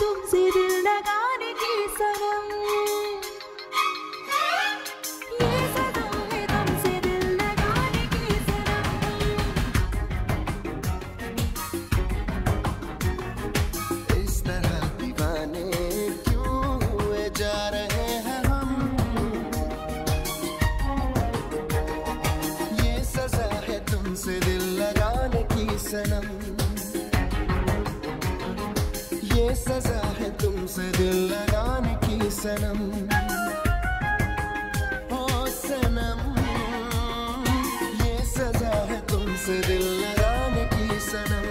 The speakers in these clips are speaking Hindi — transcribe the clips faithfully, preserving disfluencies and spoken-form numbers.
तुमसे दिल लगाने की सनम। ये सजा है तुमसे दिल लगाने की सनम। इस तरह दीवाने क्यों हुए जा रहे हैं हम, ये सजा है तुमसे दिल लगाने की सनम। ये सजा है तुमसे दिल लगाने की सनम। ओ सनम, ये सजा है तुमसे दिल लगाने की सनम।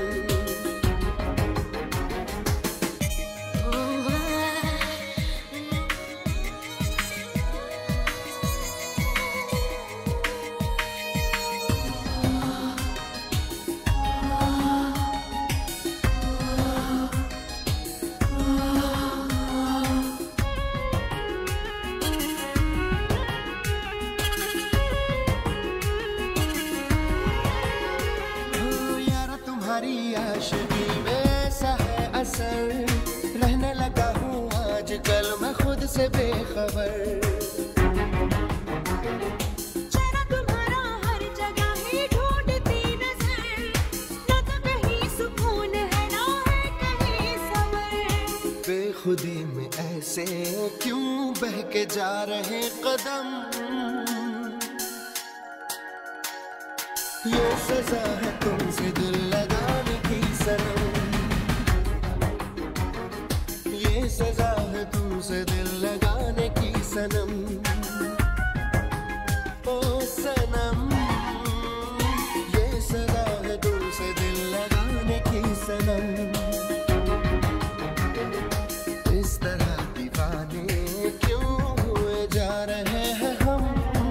तुम्हारी आशिकी में ऐसा है असर, रहने लगा हूँ आजकल मैं खुद से बेखबर। चेहरा तुम्हारा हर जगह ही ढूंढती नजर, ना तो कहीं सुकून है ना है कहीं सबर। बेखुदी में ऐसे क्यों बहके जा रहे कदम, ये सजा है तुमसे दिल लगाने की सनम। ये सजा है तुमसे दिल लगाने की सनम। ओ सनम, ये सजा है तुमसे दिल लगाने की सनम। इस तरह दीवाने क्यों हुए जा रहे हैं हम,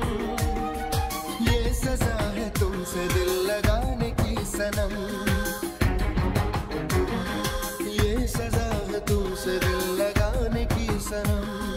ये सजा है तुमसे दिल लगाने की सनम। ये सजा है तुमसे दिल लगाने की सनम।